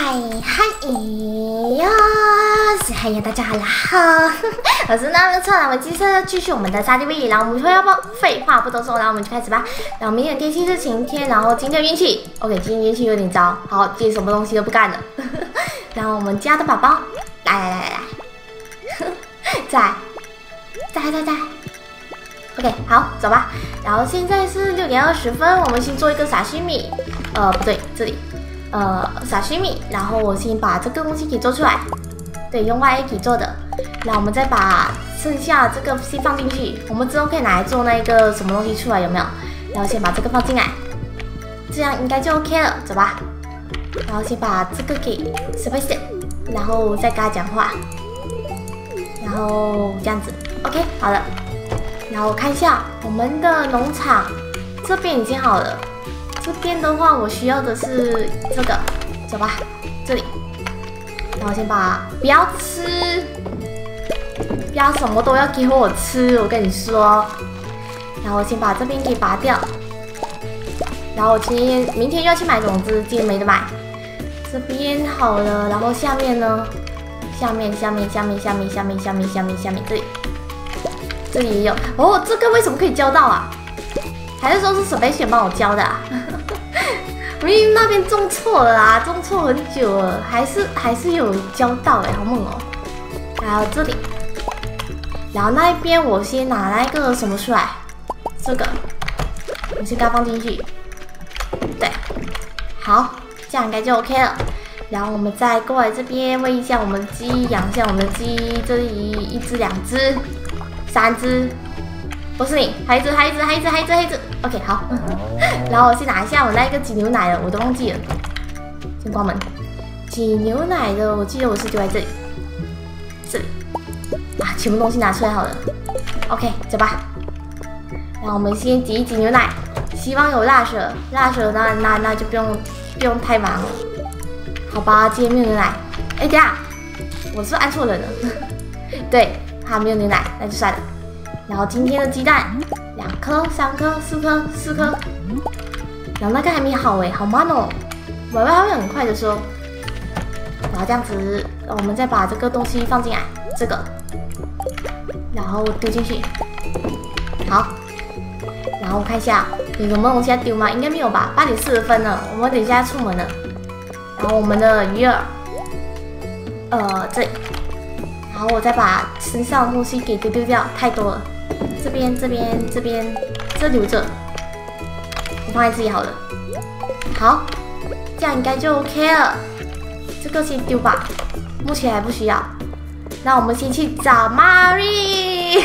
嗨呀，大家好，我是那个臭男，我们接下来继续我们的沙地位，然后我们说要不废话不多说，然后我们就开始吧。然后明天天气是晴天，然后今天运气 ，OK， 今天运气有点糟，好，今天什么东西都不干了。然后我们家的宝宝，来，在，OK， 好，走吧。然后现在是6点20分，我们先做一个沙西米，不对，这里。沙西米，然后我先把这个东西给做出来，对，用 YA 给做的，然后我们再把剩下这个先放进去，我们之后可以拿来做那个什么东西出来，有没有？然后先把这个放进来，这样应该就 OK 了，走吧。然后先把这个给 space， 然后再跟他讲话，然后这样子 ，OK， 好了。然后我看一下我们的农场这边已经好了。这边的话，我需要的是这个，走吧，这里。然后先把不要吃，不要什么都要给我吃，我跟你说。然后我先把这边给拔掉。然后我明天又要去买种子，今天没得买。这边好了，然后下面呢？下面这里也有。哦，这个为什么可以教到啊？还是说是沈培选帮我教的啊？明明那边种错了啦，种错很久了，还是有教到哎，好猛哦！还有这里，然后那一边我先拿那个什么出来，这个我先给它放进去，对，好，这样应该就 OK 了。然后我们再过来这边喂一下我们的鸡，养一下我们的鸡，这里1只、2只、3只。不是你，还一只 ，OK， 好。然后我先拿一下我那个挤牛奶的，我都忘记了，先关门。挤牛奶的，我记得我是丢在这里，啊，全部东西拿出来好了 ，OK， 走吧。然后我们先挤一挤牛奶，希望有辣舌那就不用太忙了，好吧？今天没有牛奶，哎，等下，我是不是按错人了？对，他没有牛奶，那就算了。然后今天的鸡蛋2颗、3颗、4颗，然后那个还没好哎，好慢哦。我以为它会很快的说。然后这样子，我们再把这个东西放进来，这个，然后丢进去。好，然后我看一下有什么东西要丢吗？应该没有吧？8点40分了，我们等一下出门了。然后我们的鱼饵，这里，然后我再把身上的东西给丢掉，太多了。这边，这留着，我放在这里好了。好，这样应该就 OK 了。这个先丢吧，目前还不需要。那我们先去找 Mary。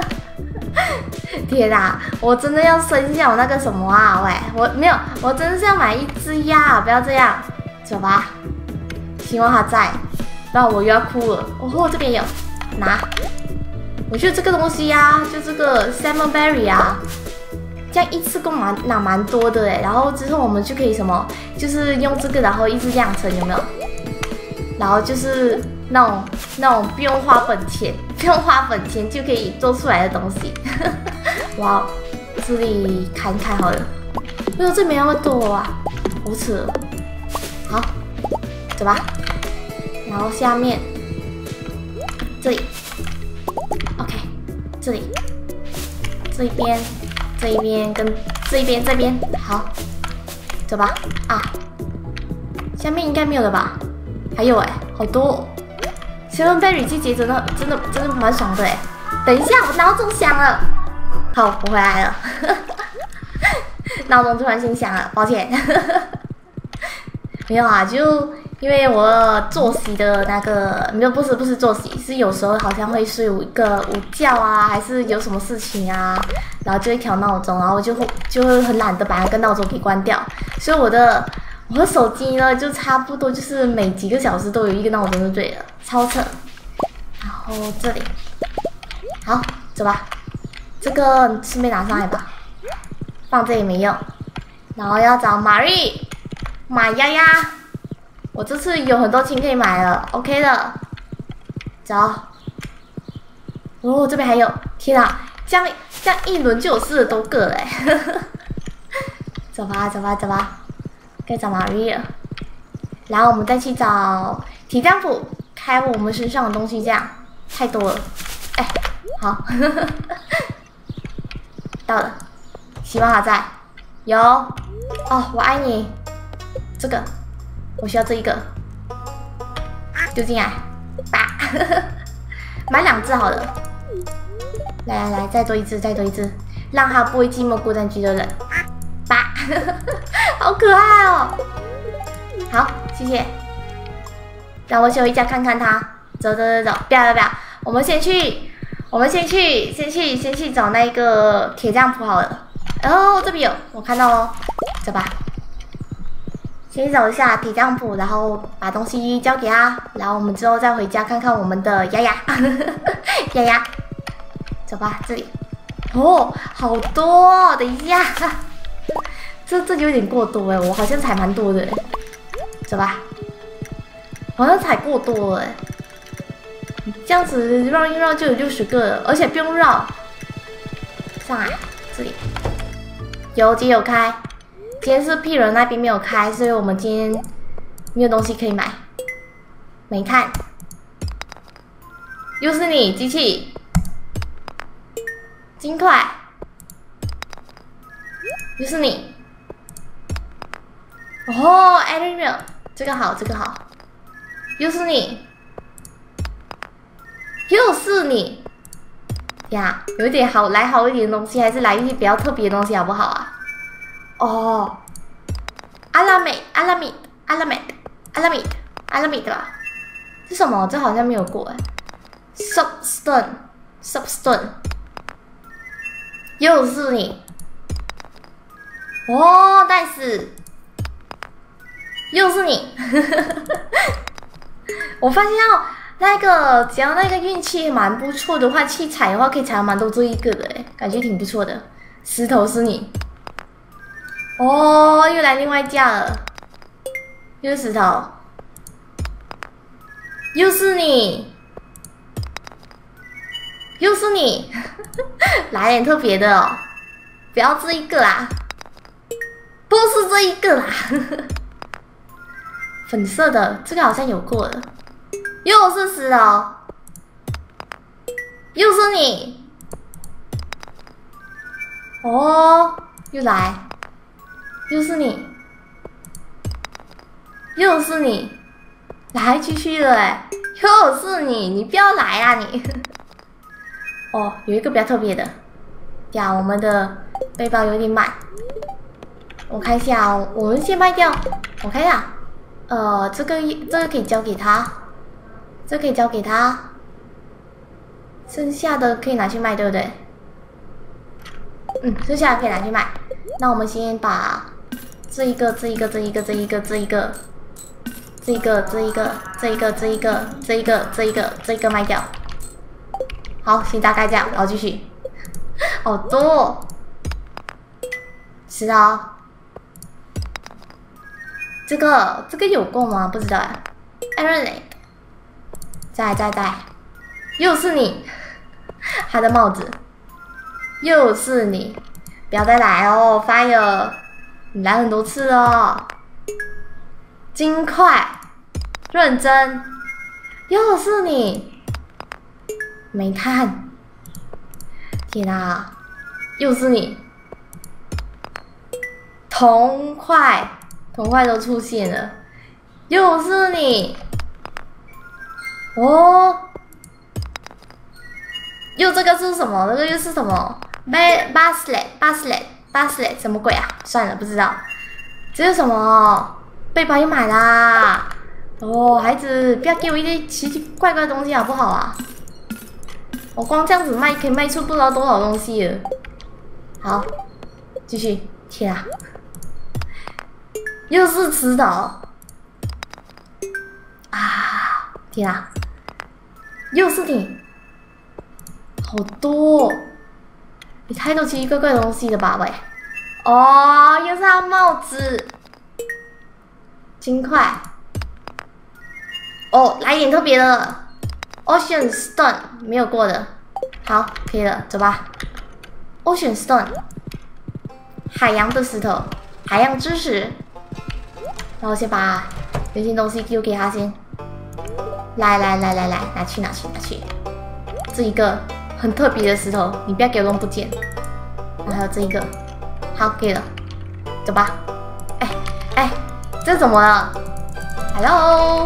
天哪，我真的要生下我那个什么啊？喂，我没有，我真的是要买1只鸭，不要这样。走吧，希望他在，不然我又要哭了。哦，这边有，拿。我觉得这个东西呀，就这个 salmon berry 啊，这样一次购拿蛮多的哎。然后之后我们就可以什么，就是用这个，然后一直养成，有没有？然后就是那种不用花本钱就可以做出来的东西。哇，这里看一看好了。哎呦，这没那么多啊，无耻了。好，走吧。然后下面这里。OK， 这里，这一边跟这边，好，走吧。啊，下面应该没有了吧？还有哎，好多哦。salmon berry 季节真的蛮爽的哎。等一下，我闹钟响了。好，我回来了。闹钟突然间响了，抱歉。没有啊，就。因为我作息的那个没有，不是作息，是有时候好像会睡午觉啊，还是有什么事情啊，然后就会调闹钟，然后就会很懒得把那个闹钟给关掉，所以我的手机呢就差不多就是每几个小时都有一个闹钟就对了，超扯。然后这里，好，走吧，这个顺便拿上来吧，放这里没用。然后要找玛丫丫。我这次有很多青可以买了 ，OK 的，走。哦，这边还有，天啊，这样一轮就有40多个嘞。走吧，该找玛丽了。 然后我们再去找铁匠铺开我们身上的东西，这样太多了。哎，好，到了，希望还在。有哦，我爱你。这个，我需要这一个，丢进来，吧，买2只好了。来，再多一只，再多一只，让他不会寂寞孤单寂的人。吧，好可爱哦。好，谢谢。让我去回家看看他。走，不要，我们先去找那个铁匠铺好了。哦，这边有，我看到哦，走吧。先找一下铁匠铺，然后把东西交给他，然后我们之后再回家看看我们的丫丫，丫丫，走吧，这里。哦，好多哦，等一下，这有点过多哎，我好像踩蛮多的，走吧，好像踩过多了哎，这样子绕一绕就有60个了，而且不用绕，上来这里，有街有开。今天是屁人那边没有开，所以我们今天没有东西可以买。煤炭，又是你机器，金块，又是你。哦 ，Ariel， 这个好，又是你，又是你。呀，有一点好一点的东西，还是来一些比较特别的东西好不好啊？哦，阿拉美吧？是什么？这好像没有过哎。Substone， 又是你。哦，戴斯，又是你。我发现只要那个运气蛮不错的话，去踩的话可以踩到蛮多这一个的哎，感觉挺不错的。石头是你。哦，又来另外一架了，又是石头，又是你，来点特别的哦，不要这一个啦，不是这一个啦，粉色的这个好像有过了，又是石头，又是你，哦，又来。又是你，来继续了哎，又是你不要来啊你！哦，有一个比较特别的，呀，我们的背包有点满，我看一下哦，我们先卖掉，我看一下，这个可以交给他，剩下的可以拿去卖，对不对？剩下的可以拿去卖，那我们先把。这一个卖掉。好，先大概这样，然后继续。好多，是啊。这个有够吗？不知道哎。Aaron， 在，又是你，他的帽子，又是你，不要再来哦 ，Fire。你来很多次哦，金块，认真，又是你，煤炭，天啊，又是你，铜块都出现了，又是你，哦，又这个是什么？这个又是什么 ？Baslet， 什么鬼啊？算了，不知道。这是什么？背包又买啦！哦，孩子，不要给我一些奇奇怪怪的东西好不好啊？我光这样子卖，可以卖出不知道多少东西了。好，继续。天啊！又是石头啊！天啊！又是你，好多、哦！你太多奇奇怪怪的东西了吧，喂！哦，又是他帽子，金块。哦，来一点特别的 ，Ocean Stone 没有过的。好，可以了，走吧。Ocean Stone， 海洋的石头，海洋之石。然后先把有些东西丢给他先。来，拿去。这一个很特别的石头，你不要给我弄不见。然后还有这一个，好，给了，走吧。哎，这怎么了 ？Hello。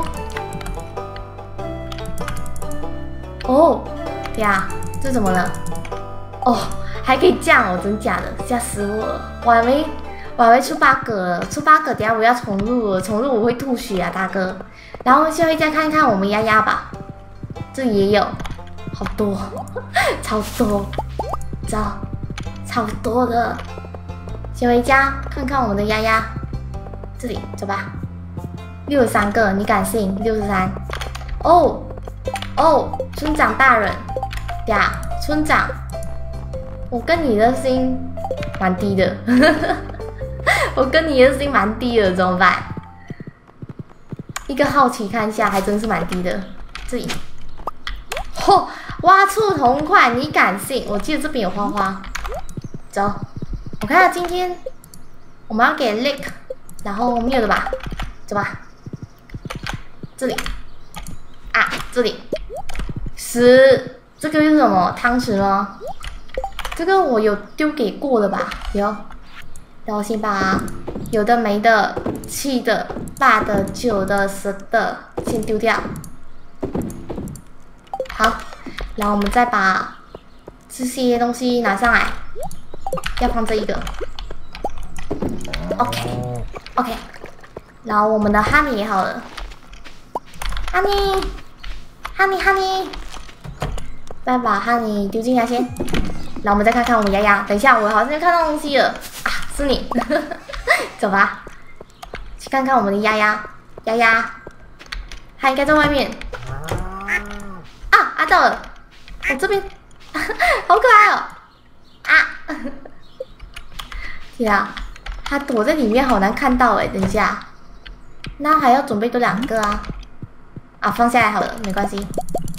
哦，呀，这怎么了？哦，还可以这样哦，真假的，吓死我了！我还没出8个，出8个，等下我要重录了，重录我会吐血啊，大哥。然后先回家看看我们丫丫吧，这里也有，好多，超多，超多的。先回家看看我们的丫丫，这里走吧。63个，你敢信？63。哦，村长大人，呀，村长，我跟你的心蛮低的，我跟你的心蛮低的，怎么办？一个好奇看一下，还真是蛮低的。这里，嚯，挖出铜块，你敢信？我记得这边有花花。走，我看下今天我们要给 Lick， 然后没有的吧？走吧，这里啊，这里。这个是什么汤匙吗？这个我有丢给过的吧？有。然后先把有的没的、气的、8的、9的、10的先丢掉。好，然后我们再把这些东西拿上来，要放这一个。OK， 然后我们的哈尼也好了，哈尼。再把哈尼丢进来先，然后我们再看看我们丫丫。等一下，我好像看到东西了啊，是你，走吧，去看看我们的丫丫，它应该在外面。啊，到了，我这边，好可爱哦！啊，天啊，它躲在里面，好难看到哎。等一下，那还要准备多2个啊。放下来好了，没关系。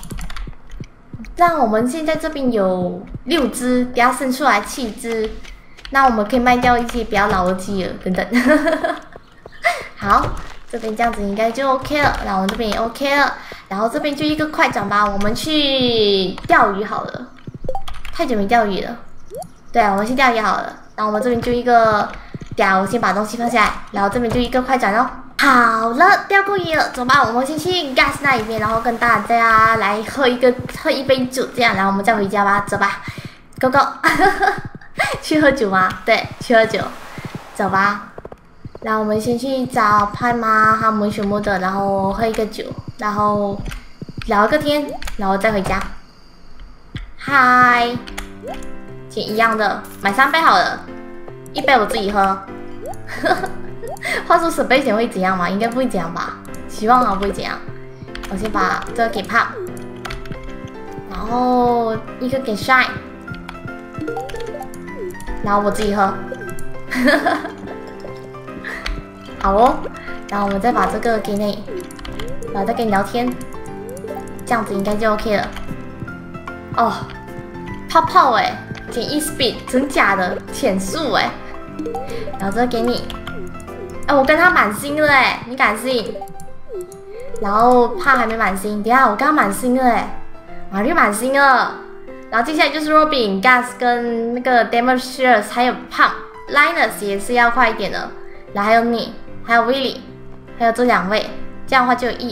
那我们现在这边有6只，等下生出来7只，那我们可以卖掉一些比较老的鸡了，等等。好，这边这样子应该就 OK 了，然后我们这边也 OK 了，然后这边就一个快转吧，我们去钓鱼好了，太久没钓鱼了。对啊，我们去钓鱼好了，然后我们这边就一个，等下我先把东西放下来，然后这边就一个快转哦。好了，钓过鱼了，走吧，我们先去 gas 那一边，然后跟大家来喝一杯酒，这样，然后我们再回家吧，走吧 ，Go Go， 去喝酒吗？对，去喝酒，走吧。然后我们先去找派妈他们什么的，然后喝一个酒，然后聊个天，然后再回家。嗨，钱一样的，买3杯好了，1杯我自己喝。话说10杯钱会怎样吗？应该不会怎样吧，希望不会怎样。我先把这个给胖，然后一个给 Shine， 然后我自己喝。好哦，然后我们再把这个给你，然后再跟你聊天，这样子应该就 OK 了。哦，泡泡哎，减1 speed， 真假的潜速哎，然后这个给你。我跟他满星了哎，你敢信？然后怕还没满星，等下我跟他满星了哎，马上就满星了。然后接下来就是 Robin、Gus 跟那个 Demetrius 还有胖 Linus 也是要快一点的。然后还有你，还有 Willy， 还有这2位，这样的话就有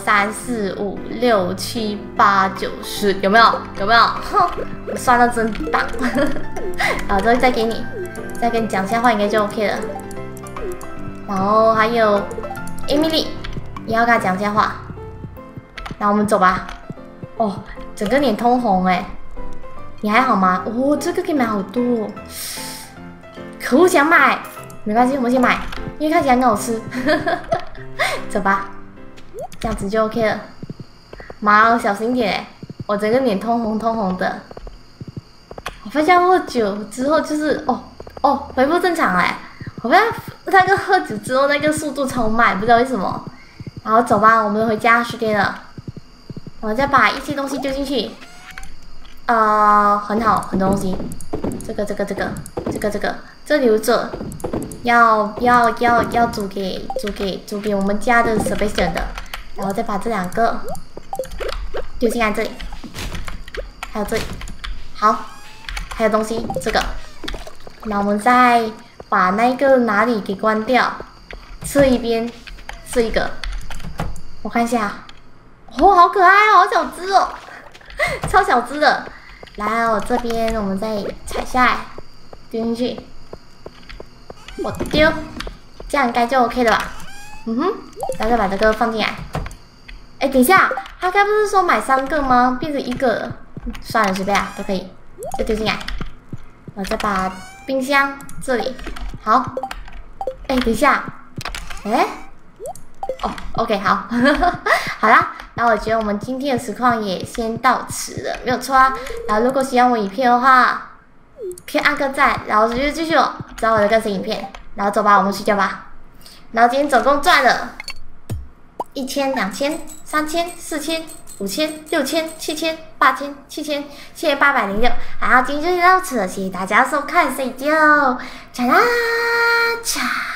1、2、3、4、5、6、7、8、9、10，有没有？哼，我算的真棒。然后再给你，再跟你讲下话应该就 OK 了。然后还有 Emily 也要跟他讲下话，然后我们走吧。哦，整个脸通红哎，你还好吗？哦，这个可以买好多哦，可恶，想买，没关系，我们先买，因为看起来很好吃。走吧，这样子就 OK 了。妈，小心点哎，我整个脸通红的。我发现喝酒之后就是恢复正常哎。我发现那个喝酒之后那个速度超慢，不知道为什么。然后走吧，我们回家时间了。我再把一些东西丢进去。很好，很多东西。这个，这留着。 要煮给我们家的 Sebastian 的，然后再把这2个丢进来这里，还有这里，好，还有东西这个，那我们再把那个哪里给关掉，这一边是一个，我看一下，哦，好可爱哦，好小只哦，超小只的，来，我这边我们再踩下来，丢进去。我丢，这样应该就 OK 了吧？然后再把这个放进来。哎，等一下，他该不是说买3个吗？变成1个了，算了，随便啊，都可以，就丢进来。我再把冰箱这里，好。哎，等一下，哎，哦 ，OK， 好，好啦，然后我觉得我们今天的实况也先到此了，没有错啊。然后如果喜欢我影片的话，可以按个赞，然后继续找我的更新影片，然后走吧，我们睡觉吧。然后今天总共赚了1000、2000、3000、4000、5000、6000、7000、8000、7806。好，今天就到此了，谢谢大家收看，睡觉，cha啦cha。